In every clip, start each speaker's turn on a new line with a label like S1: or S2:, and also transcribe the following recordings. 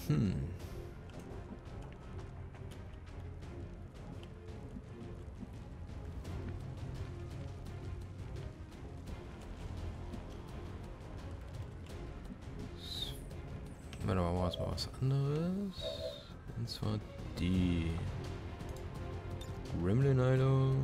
S1: Warte mal, machen wir mal was anderes. Und zwar die Gremlin-Heilung.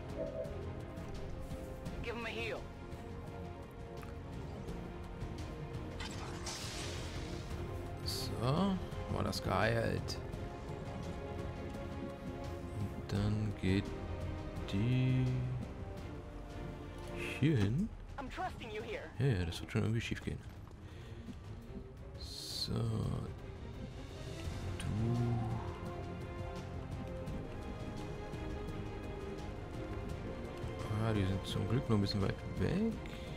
S1: So, war das geheilt. Und dann geht die hier hin. Ja, das wird schon irgendwie schief gehen. So. Du. Ah, die sind zum Glück noch ein bisschen weit weg.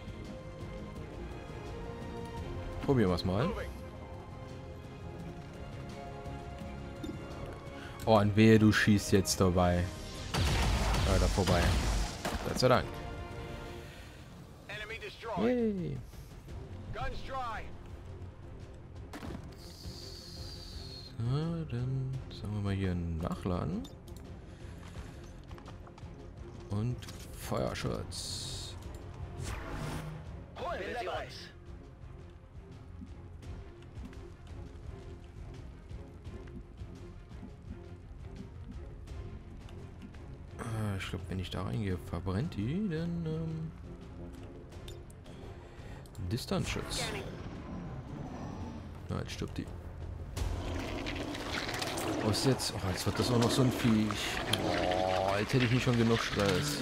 S1: Probieren wir es mal. Oh, und wehe, du schießt jetzt dabei. Da vorbei. Gott sei Dank. Yay. So, dann sagen wir mal hier nachladen. Und Feuerschutz. Ich glaube, wenn ich da reingehe, verbrennt die, dann Distanzschutz. Na, jetzt stirbt die. Was jetzt? Oh, jetzt wird das auch noch so ein Viech. Oh, jetzt hätte ich nicht schon genug Stress.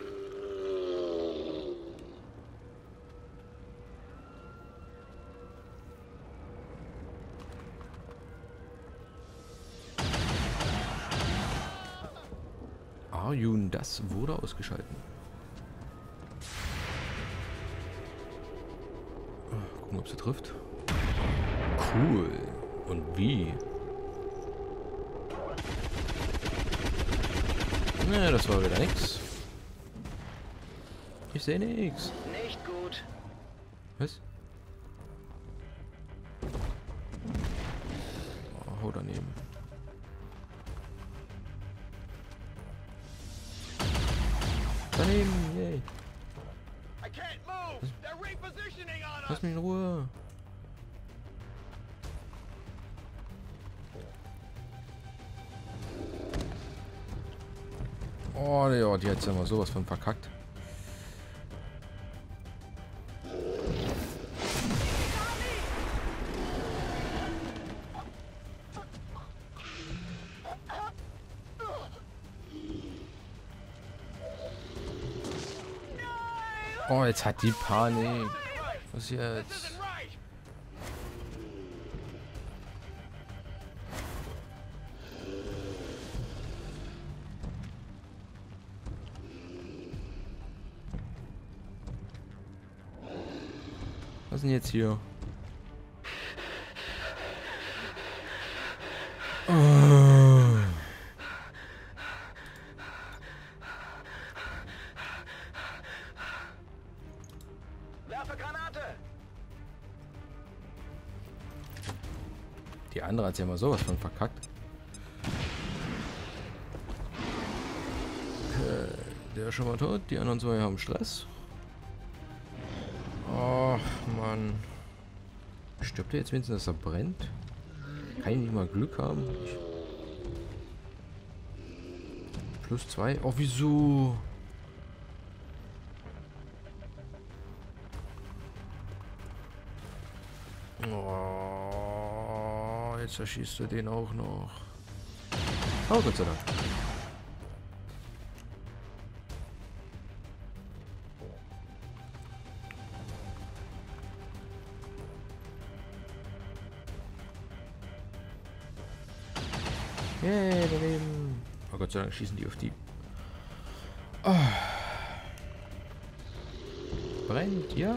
S1: Arjun, das wurde ausgeschalten. Gucken, ob sie trifft. Cool. Und wie? Ne, das war wieder nix. Ich sehe nix.
S2: Nicht gut.
S1: Was? Oh, hau daneben. Daneben, yay. Lass mich in Ruhe. Oh, ja, die hat ja mal sowas von verkackt. Oh, jetzt hat die Panik. Was jetzt? Was ist denn jetzt hier? Oh. Die andere hat ja mal sowas von verkackt. Okay, der ist schon mal tot. Die anderen zwei haben Stress. Oh, Mann. Stirbt er jetzt wenigstens, dass er brennt? Kann ich nicht mal Glück haben? Plus 2. Oh, wieso? Oh, jetzt erschießt du den auch noch. Oh, Gott sei Dank. Yeah, daneben. Oh Gott sei Dank schießen die auf die. Oh. Brennt, ja.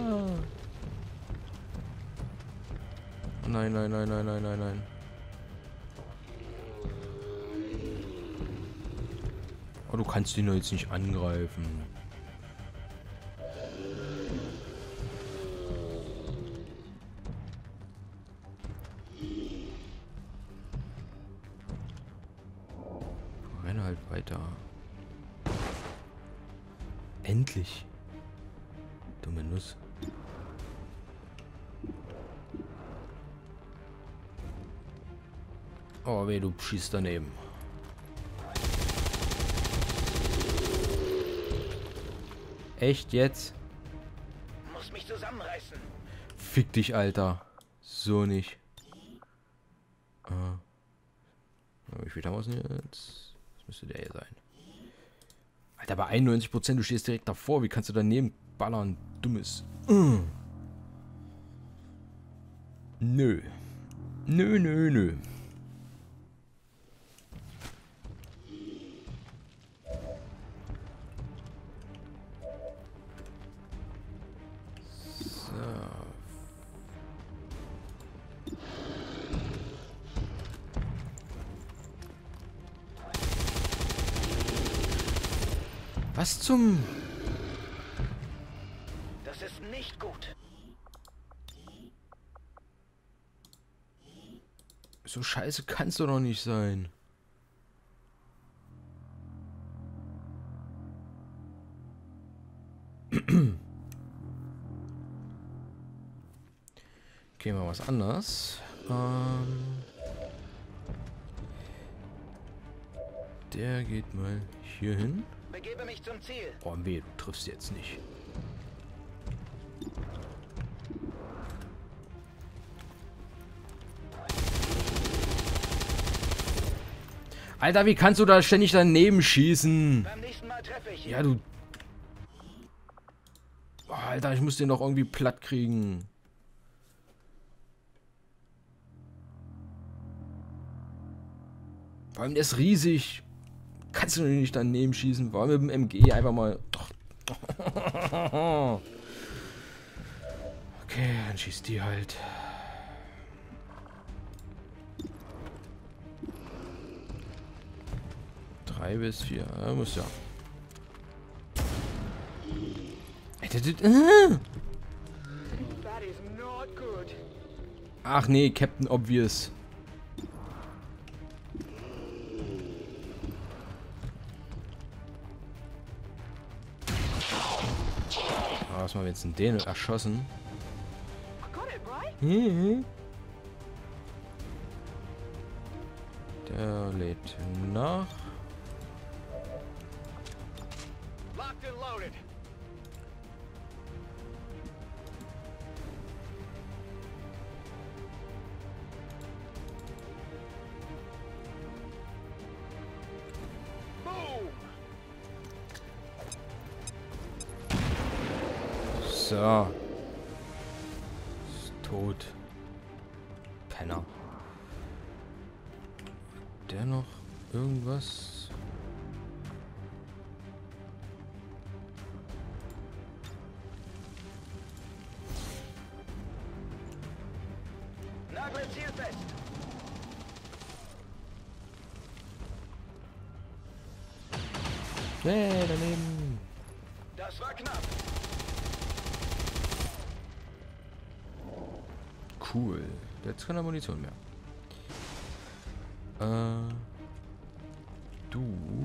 S1: Nein, nein, nein, nein, nein, nein, nein. Oh, du kannst ihn doch jetzt nicht angreifen. renne halt weiter. Endlich. Dumme Nuss. Oh weh, du schießt daneben. Echt jetzt?
S2: Muss mich zusammenreißen.
S1: Fick dich, Alter. So nicht. Wie viel haben wir denn jetzt? Das müsste der hier sein. Alter, bei 91%, du stehst direkt davor. Wie kannst du daneben ballern? Dummes. Nö. Nö, nö, nö. Was zum...
S2: Das ist nicht gut.
S1: So scheiße kannst du doch nicht sein. Okay, mal was anderes. Der geht mal hier hin.
S2: Begebe mich zum Ziel.
S1: Oh weh, du triffst jetzt nicht. Alter, wie kannst du da ständig daneben schießen?
S2: Beim nächsten Mal treffe ich ihn.
S1: Ja, du... Oh, Alter, ich muss den doch irgendwie platt kriegen. Vor allem, der ist riesig. Kannst du nicht daneben schießen? Vor allem mit dem MG einfach mal... Okay, dann schießt die halt. Drei bis 4. Muss ja. Ach nee, Captain Obvious. Was haben wir jetzt den erschossen? Der lädt nach.
S2: Locked and loaded. Boom.
S1: So. Ist tot. Penner. Der noch irgendwas?
S2: Nagel zielfest.
S1: Nee, daneben.
S2: Das war knapp.
S1: Cool. Jetzt keine Munition mehr. Du.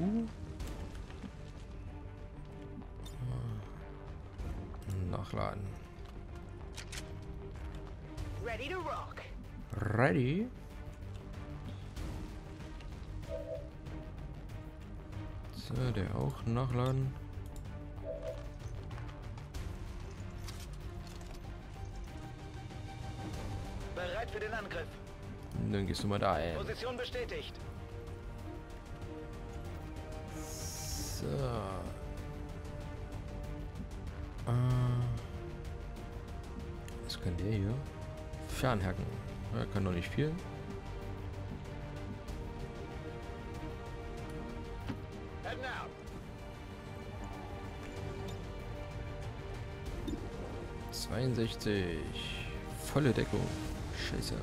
S1: Nachladen.
S2: Ready to rock.
S1: Ready? So, der auch nachladen.
S2: Bereit für den Angriff.
S1: Dann gehst du mal da hin.
S2: Position bestätigt.
S1: So. Was kann der hier? Fernhacken. Er kann noch nicht viel.
S2: Heading out.
S1: ...62. Volle Deckung. Scheiße.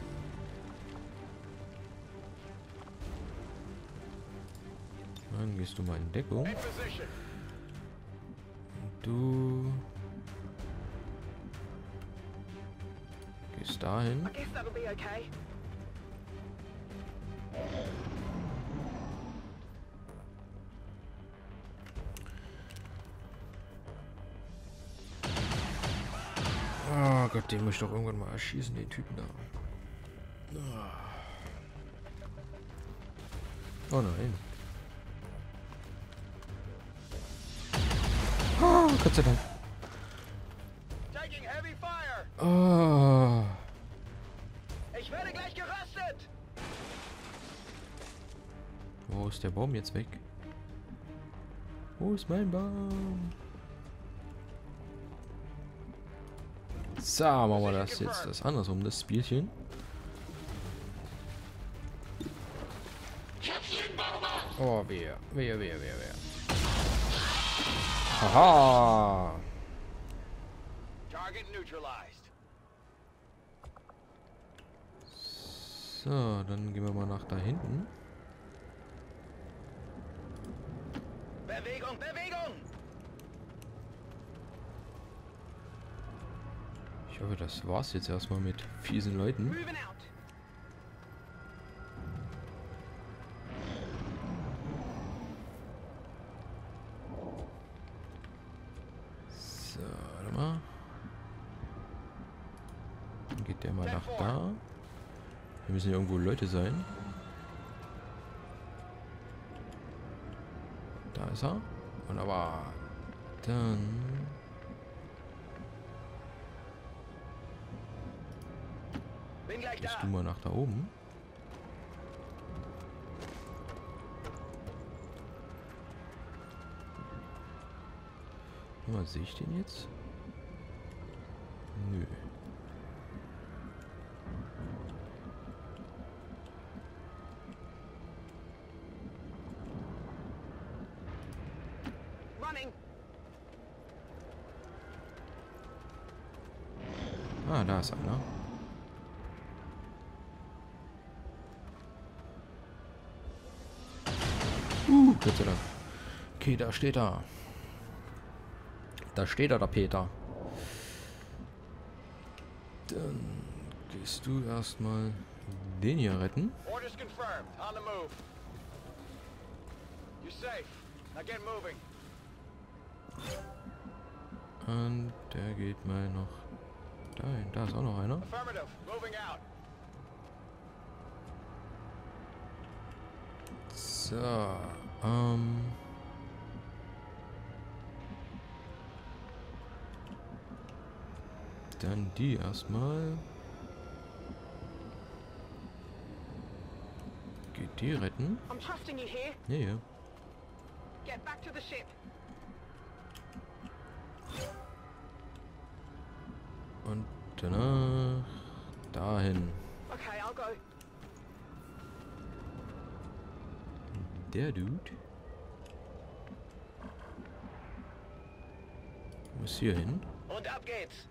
S1: Dann gehst du mal in Deckung.
S2: In position.
S1: Du... gehst dahin.
S2: I guess that'll be okay.
S1: Gott, den muss ich doch irgendwann mal erschießen, den Typen da. Oh nein. Oh, Gott sei Dank.
S2: Taking heavy fire.
S1: Oh.
S2: Ich werde gleich geröstet.
S1: Wo ist der Baum jetzt weg? Wo ist mein Baum? So, machen wir das jetzt das andersrum, das Spielchen. Oh, wer. Haha.
S2: Target neutralized.
S1: So, dann gehen wir mal nach da hinten.
S2: Bewegung, Bewegung.
S1: Ich hoffe, das war's jetzt erstmal mit fiesen Leuten.
S2: Moving out.
S1: So, warte mal. Dann geht der mal nach da. Hier müssen ja irgendwo Leute sein. Da ist er. Wunderbar. Dann...
S2: Bin gleich
S1: gehst
S2: da.
S1: du mal nach da oben. Mal, sehe ich den jetzt? Nö.
S2: Running.
S1: Ah, da ist einer. Gott sei Dank. Okay, da steht er. Da steht er, der Peter. Dann gehst du erstmal den hier retten.
S2: Orders confirmed. On the move. You're safe. Now get moving.
S1: Und der geht mal noch dahin. Da ist auch noch einer.
S2: Affirmative. Moving out.
S1: So, dann die erstmal. Geht die retten?
S2: I'm trusting you here.
S1: Ja, ja.
S2: Get back to the ship.
S1: Und danach dahin.
S2: Okay, I'll go.
S1: Der Dude muss hier hin.
S2: Und ab geht's.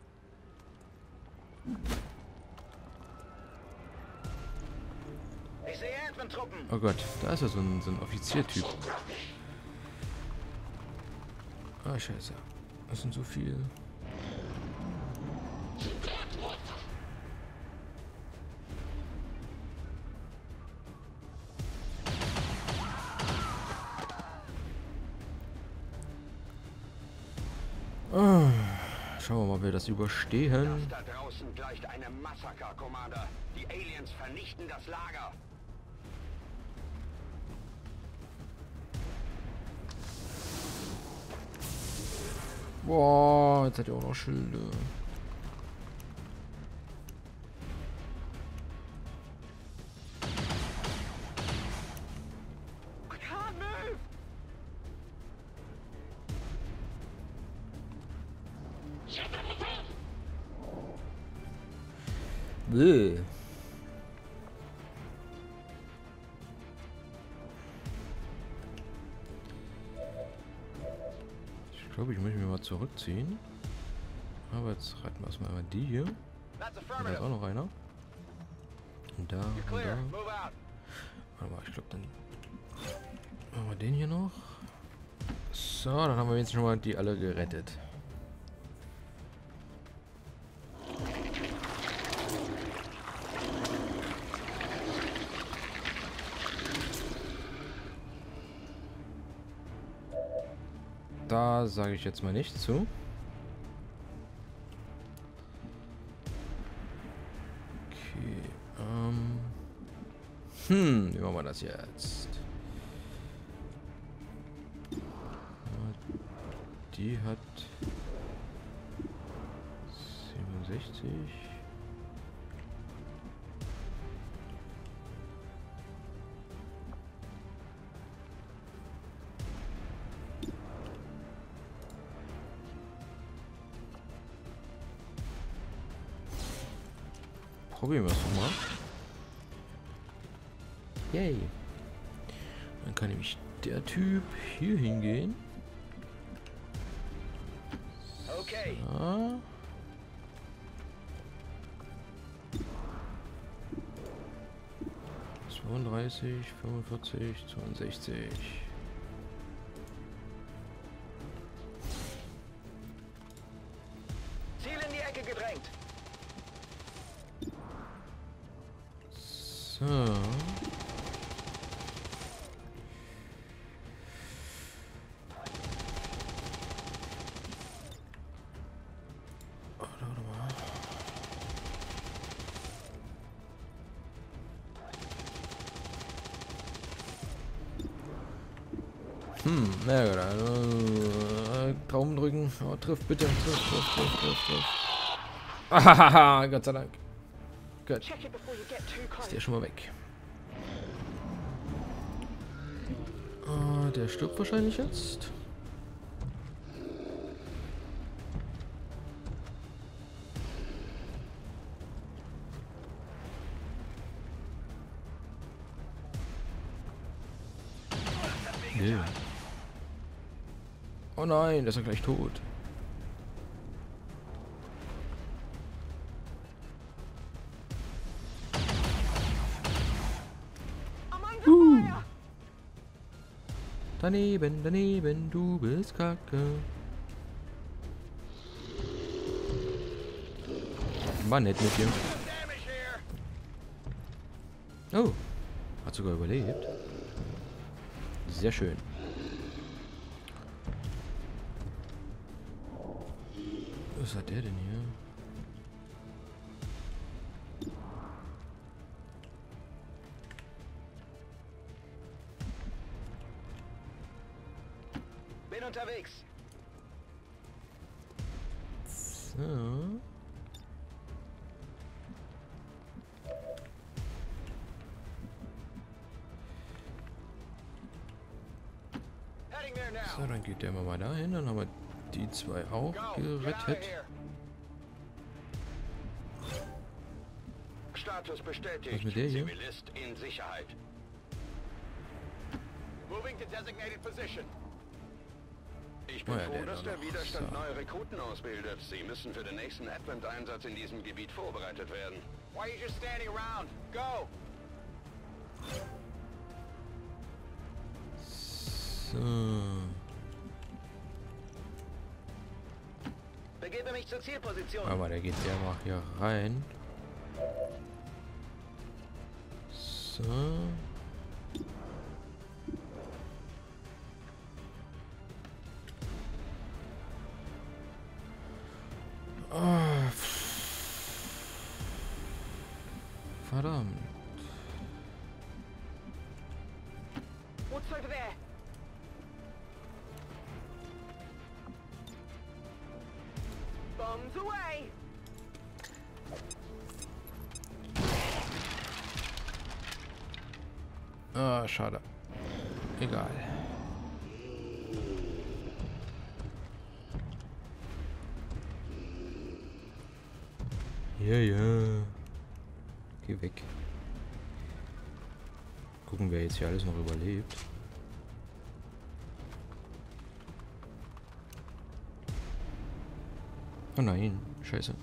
S2: Ich sehe Advent-Truppen.
S1: Oh Gott, da ist ja so ein Offiziertyp. Ah, scheiße. Das sind so viele. Schauen wir mal, ob wir das überstehen.
S2: Das da draußen gleicht einem Massaker, Commander. Die Aliens vernichten das Lager.
S1: Boah, jetzt hat er auch noch Schilde.
S2: I can't move.
S1: Bäh. Ich glaube, ich muss mich mal zurückziehen. Aber jetzt reiten wir erstmal die hier.
S2: That's
S1: Und da ist
S2: affirmative.
S1: auch noch einer. Und da,
S2: You're
S1: und
S2: clear.
S1: da.
S2: Move out.
S1: Warte mal, ich glaube dann machen wir den hier noch. So, dann haben wir jetzt schon mal die alle gerettet. Da sage ich jetzt mal nichts zu. Wie machen wir das jetzt? Die hat 67. Probieren wir es mal. Yay. Dann kann nämlich der Typ hier hingehen.
S2: Okay.
S1: So. 32, 45, 62.
S2: Ziel in die Ecke gedrängt.
S1: So. Warte mal. Na gut, also, Daumen drücken. Oh, trifft bitte. Triff. Ahaha, Gott sei Dank. Gut. Ist der schon mal weg. Der stirbt wahrscheinlich jetzt. Nee. Oh nein, der ist ja gleich tot. Daneben, du bist kacke. War nett mit dir. Oh, hat sogar überlebt. Sehr schön. Was hat der denn hier?
S2: Bin unterwegs.
S1: So. So, dann geht der mal dahin. Dann haben wir die zwei auch gerettet.
S2: Status bestätigt.
S1: Was mit der hier?
S2: Zivilist in Sicherheit. Moving to designated position. Ich bin froh, dass der Widerstand neue Rekruten ausbildet. Sie müssen für den nächsten Advent-Einsatz in diesem Gebiet vorbereitet werden. Why are you just standing around? Go!
S1: So.
S2: Begebe mich zur Zielposition.
S1: Aber der geht ja mal hier rein. So. Oh, verdammt.
S2: What's over there? Bombs away!
S1: Ah, schade. Egal. Ja. Geh weg. Gucken, wer jetzt hier alles noch überlebt. Oh nein, scheiße.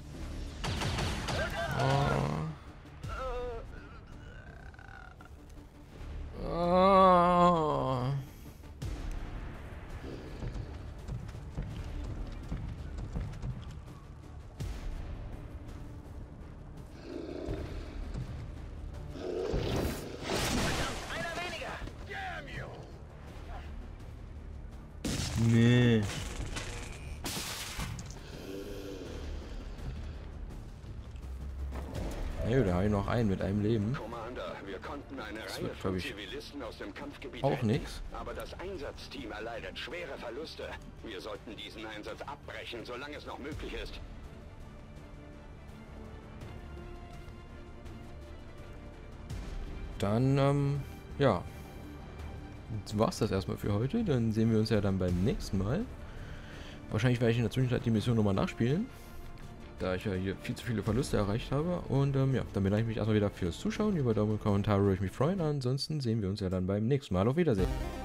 S1: Oh. Oh. Nee. Ja, da habe ich noch einen mit einem Leben.
S2: Commander, wir konnten Eine
S1: Das
S2: Reihe
S1: wird,
S2: von
S1: glaube ich,
S2: Zivilisten aus dem Kampfgebiet
S1: auch
S2: retten,
S1: nichts.
S2: aber das Einsatzteam erleidet schwere Verluste. Wir sollten diesen Einsatz abbrechen, solange es noch möglich ist.
S1: Dann, ja. Jetzt war's das erstmal für heute. Dann sehen wir uns ja dann beim nächsten Mal. Wahrscheinlich werde ich in der Zwischenzeit die Mission nochmal nachspielen, da ich ja hier viel zu viele Verluste erreicht habe. Und ja, dann bedanke ich mich erstmal wieder fürs Zuschauen. Über Daumen und Kommentare würde ich mich freuen. Ansonsten sehen wir uns ja dann beim nächsten Mal. Auf Wiedersehen.